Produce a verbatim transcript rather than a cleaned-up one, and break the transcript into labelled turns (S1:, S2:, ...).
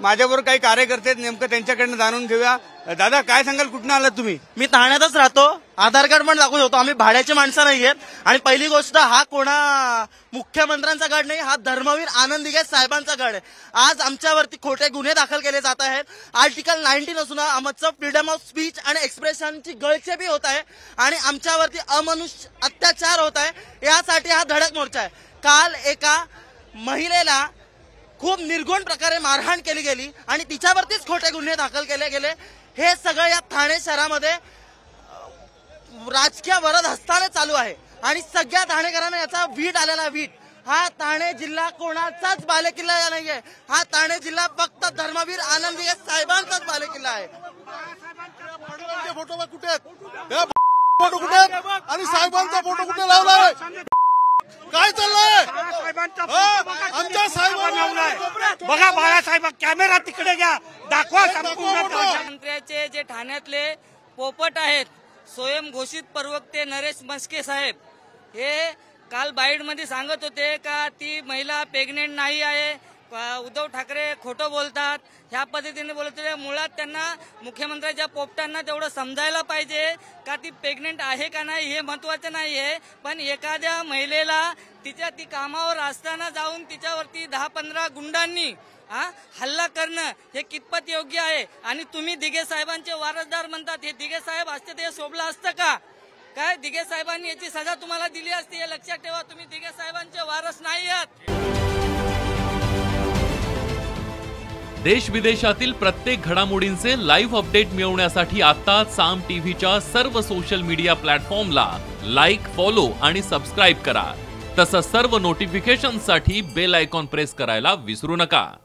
S1: माझ्याबरोबर काही कार्यकर्ते आहेत, नेमकं त्यांच्याकडनं जाणून घेऊया. दादा काय सांगाल, कुठून आलात तुम्ही?
S2: मी ठाण्यातच राहतो, आधार कार्ड पण दाखवू शकतो. आम्ही भाड्याची माणसं नाही आहेत. आणि पहिली गोष्ट, हा कोणा मुख्यमंत्र्यांचा गड नाही, हा धर्मवीर आनंद दिघे साहेबांचा गड आहे. आज आमच्यावरती खोटे गुन्हे दाखल केले जात आहेत. आर्टिकल नाईन्टीन असून आमचं फ्रीडम ऑफ स्पीच आणि एक्सप्रेशनची गळचेपी होत आहे आणि आमच्यावरती अमनुष्य अत्याचार होत आहे. यासाठी हा धडक मोर्चा आहे. काल एका महिलेला खूप निर्गुण प्रकारे मारहाण केली गेली आणि तिच्यावरतीच खोटे गुन्हे दाखल केले गेले. हे सगळं या ठाणे शहरामध्ये राजकीय वरद हस्ताने चालू आहे आणि सगळ्या ठाणेकरांना याचा वीट आलेला वीट. हा ठाणे जिल्हा कोणाचाच बालेकिल्ला नाहीये. हा ठाणे जिल्हा फक्त धर्मवीर आनंद दिघे साहेबांचाच बालेकिल्ला आहे.
S3: फोटो कुठे फोटो कुठे आणि साहेबांचा फोटो कुठे लावलाय? काय चाललंय? आमच्या साहेबांना
S4: बघा, बाळासाहेब कॅमेरा तिकडे घ्या, दाखवा.
S5: मुख्यमंत्र्याचे जे ठाण्यातले पोपट आहेत, स्वयंघोषित प्रवक्ते नरेश म्हस्के साहेब, हे काल बाईटमध्ये सांगत होते का ती महिला प्रेग्नेंट नाही आहे. उद्धव ठाकरे खोटं बोलतात, ह्या पद्धतीने बोलत होते. मुळात त्यांना मुख्यमंत्र्यांच्या पोपटांना तेवढं समजायला पाहिजे का ती प्रेग्नेंट आहे का नाही हे महत्वाचं नाही आहे. पण एखाद्या महिलेला तिच्या ती कामावर असताना जाऊन तिच्यावरती दहा पंधरा गुंडांनी हा हल्ला करणं हे कितपत योग्य आहे? आणि तुम्ही दिघे साहेबांचे वारसदार म्हणतात, हे दिघे साहेब असते ते शोभलं असतं का? काय दिघे साहेबांनी याची सजा तुम्हाला दिली असती, हे लक्षात ठेवा. तुम्ही दिघे साहेबांचे वारस नाही आहात.
S6: देश विदेशातील प्रत्येक घडामोडींचे लाईव्ह अपडेट मिळवण्यासाठी आता साम टीव्हीच्या सर्व सोशल मीडिया प्लॅटफॉर्मला लाईक, फॉलो आणि सबस्क्राईब करा. तसंच सर्व नोटिफिकेशनसाठी बेल आयकॉन प्रेस करायला विसरू नका.